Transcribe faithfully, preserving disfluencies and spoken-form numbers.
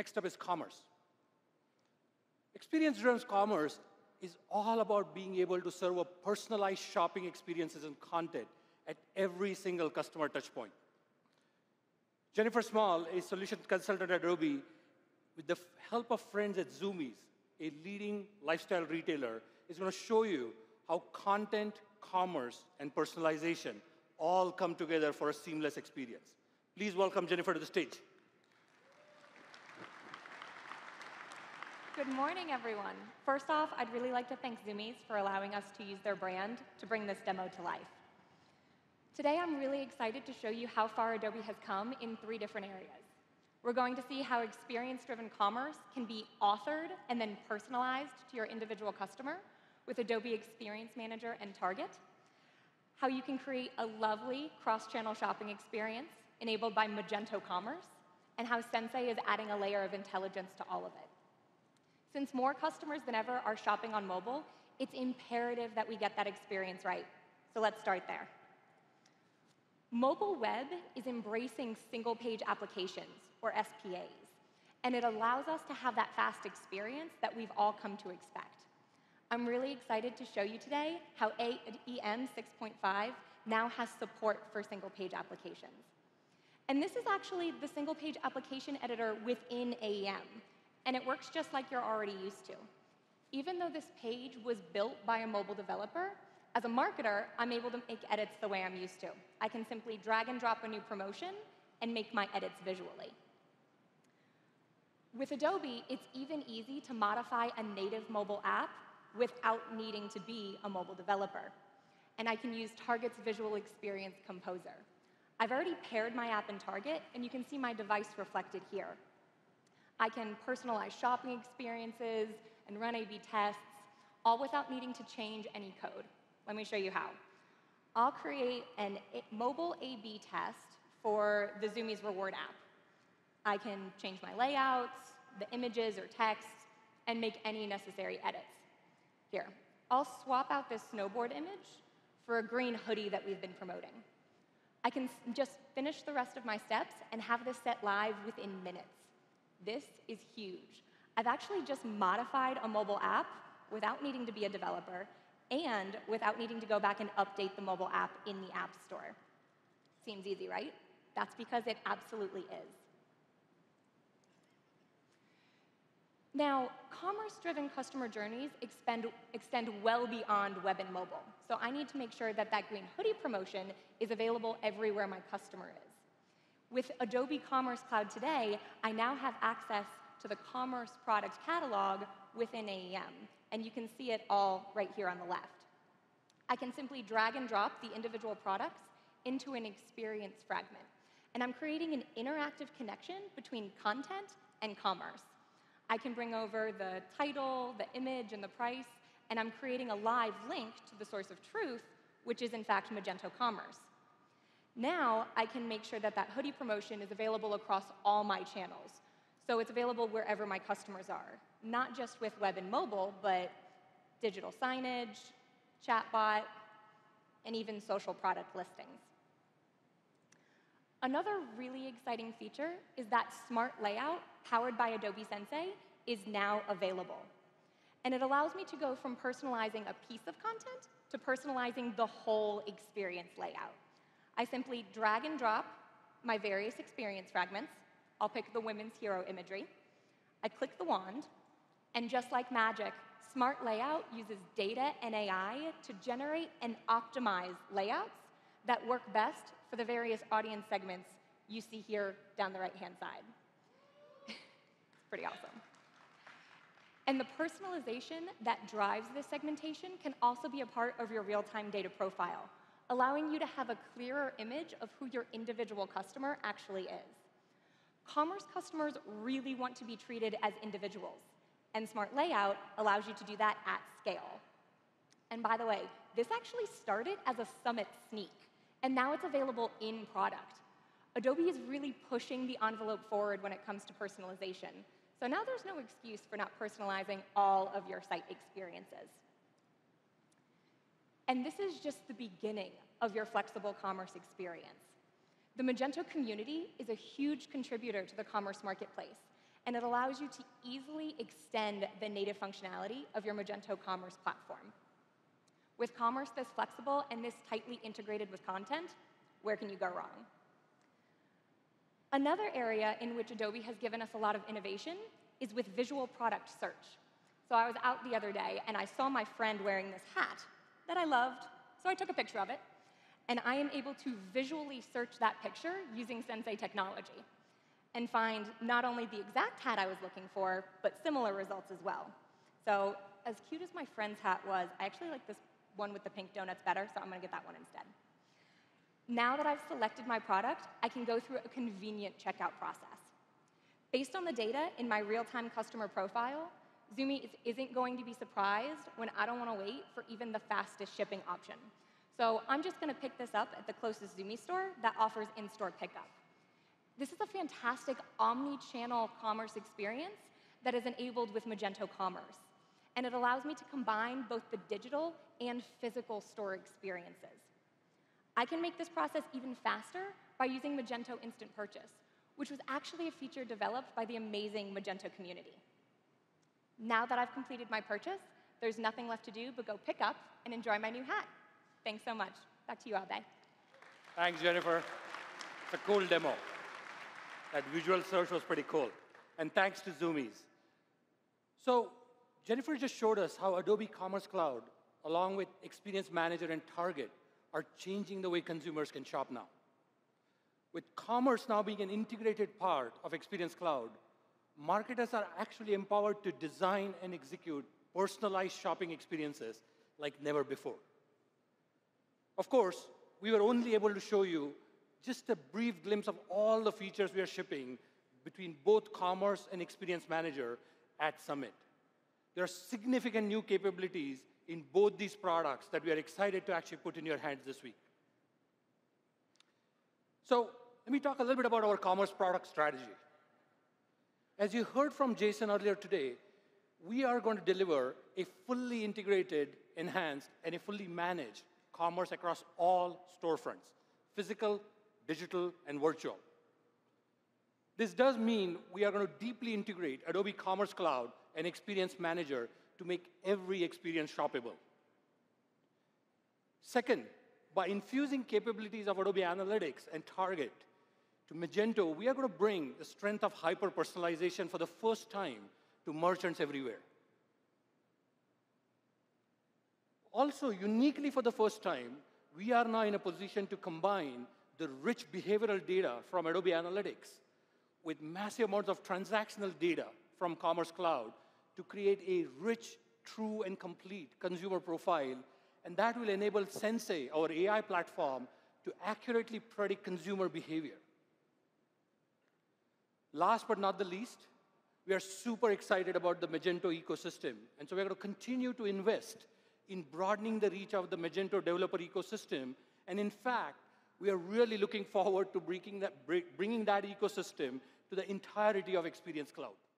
Next up is commerce. Experience-driven commerce is all about being able to serve a personalized shopping experiences and content at every single customer touchpoint. Jennifer Small, a solution consultant at Adobe, with the help of friends at Zumiez, a leading lifestyle retailer, is going to show you how content, commerce, and personalization all come together for a seamless experience. Please welcome Jennifer to the stage. Good morning, everyone. First off, I'd really like to thank Zumiez for allowing us to use their brand to bring this demo to life. Today, I'm really excited to show you how far Adobe has come in three different areas. We're going to see how experience-driven commerce can be authored and then personalized to your individual customer with Adobe Experience Manager and Target, how you can create a lovely cross-channel shopping experience enabled by Magento Commerce, and how Sensei is adding a layer of intelligence to all of it. Since more customers than ever are shopping on mobile, it's imperative that we get that experience right. So let's start there. Mobile web is embracing single-page applications, or S P As, and it allows us to have that fast experience that we've all come to expect. I'm really excited to show you today how A E M six point five now has support for single-page applications. And this is actually the single-page application editor within A E M, and it works just like you're already used to. Even though this page was built by a mobile developer, as a marketer, I'm able to make edits the way I'm used to. I can simply drag and drop a new promotion and make my edits visually. With Adobe, it's even easy to modify a native mobile app without needing to be a mobile developer. And I can use Target's Visual Experience Composer. I've already paired my app in Target, and you can see my device reflected here. I can personalize shopping experiences and run A B tests, all without needing to change any code. Let me show you how. I'll create a mobile A B test for the Zumiez reward app. I can change my layouts, the images or text, and make any necessary edits. Here, I'll swap out this snowboard image for a green hoodie that we've been promoting. I can just finish the rest of my steps and have this set live within minutes. This is huge. I've actually just modified a mobile app without needing to be a developer and without needing to go back and update the mobile app in the App Store. Seems easy, right? That's because it absolutely is. Now, commerce-driven customer journeys expend, extend well beyond web and mobile. So I need to make sure that that green hoodie promotion is available everywhere my customer is. With Adobe Commerce Cloud today, I now have access to the Commerce product catalog within A E M, and you can see it all right here on the left. I can simply drag and drop the individual products into an experience fragment, and I'm creating an interactive connection between content and commerce. I can bring over the title, the image, and the price, and I'm creating a live link to the source of truth, which is in fact Magento Commerce. Now, I can make sure that that hoodie promotion is available across all my channels. So it's available wherever my customers are, not just with web and mobile, but digital signage, chatbot, and even social product listings. Another really exciting feature is that smart layout, powered by Adobe Sensei, is now available. And it allows me to go from personalizing a piece of content to personalizing the whole experience layout. I simply drag and drop my various experience fragments. I'll pick the women's hero imagery. I click the wand, and just like magic, Smart Layout uses data and A I to generate and optimize layouts that work best for the various audience segments you see here down the right-hand side. It's pretty awesome. And the personalization that drives this segmentation can also be a part of your real-time data profile, allowing you to have a clearer image of who your individual customer actually is. Commerce customers really want to be treated as individuals, and Smart Layout allows you to do that at scale. And by the way, this actually started as a Summit sneak, and now it's available in product. Adobe is really pushing the envelope forward when it comes to personalization. So now there's no excuse for not personalizing all of your site experiences. And this is just the beginning of your flexible commerce experience. The Magento community is a huge contributor to the commerce marketplace, and it allows you to easily extend the native functionality of your Magento Commerce platform. With commerce this flexible and this tightly integrated with content, where can you go wrong? Another area in which Adobe has given us a lot of innovation is with visual product search. So I was out the other day, and I saw my friend wearing this hat that I loved, so I took a picture of it, and I am able to visually search that picture using Sensei technology and find not only the exact hat I was looking for, but similar results as well. So as cute as my friend's hat was, I actually like this one with the pink donuts better, so I'm going to get that one instead. Now that I've selected my product, I can go through a convenient checkout process. Based on the data in my real-time customer profile, Zumiez isn't going to be surprised when I don't want to wait for even the fastest shipping option. So I'm just going to pick this up at the closest Zumiez store that offers in-store pickup. This is a fantastic omni-channel commerce experience that is enabled with Magento Commerce, and it allows me to combine both the digital and physical store experiences. I can make this process even faster by using Magento Instant Purchase, which was actually a feature developed by the amazing Magento community. Now that I've completed my purchase, there's nothing left to do but go pick up and enjoy my new hat. Thanks so much. Back to you, Abe. Thanks, Jennifer. It's a cool demo. That visual search was pretty cool. And thanks to Zumiez. So Jennifer just showed us how Adobe Commerce Cloud, along with Experience Manager and Target, are changing the way consumers can shop now. With commerce now being an integrated part of Experience Cloud, marketers are actually empowered to design and execute personalized shopping experiences like never before. Of course, we were only able to show you just a brief glimpse of all the features we are shipping between both Commerce and Experience Manager at Summit. There are significant new capabilities in both these products that we are excited to actually put in your hands this week. So let me talk a little bit about our commerce product strategy. As you heard from Jason earlier today, we are going to deliver a fully integrated, enhanced, and a fully managed commerce across all storefronts, physical, digital, and virtual. This does mean we are going to deeply integrate Adobe Commerce Cloud and Experience Manager to make every experience shoppable. Second, by infusing capabilities of Adobe Analytics and Target to Magento, we are going to bring the strength of hyper-personalization for the first time to merchants everywhere. Also, uniquely for the first time, we are now in a position to combine the rich behavioral data from Adobe Analytics with massive amounts of transactional data from Commerce Cloud to create a rich, true, and complete consumer profile, and that will enable Sensei, our A I platform, to accurately predict consumer behavior. Last but not the least, we are super excited about the Magento ecosystem, and so we're going to continue to invest in broadening the reach of the Magento developer ecosystem, and in fact, we are really looking forward to bringing that, bringing that ecosystem to the entirety of Experience Cloud.